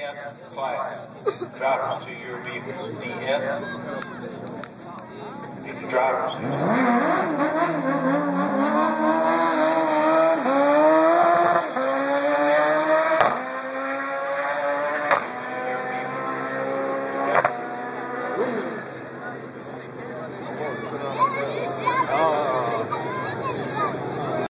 DS class. Drivers to your vehicles. DS. These are drivers.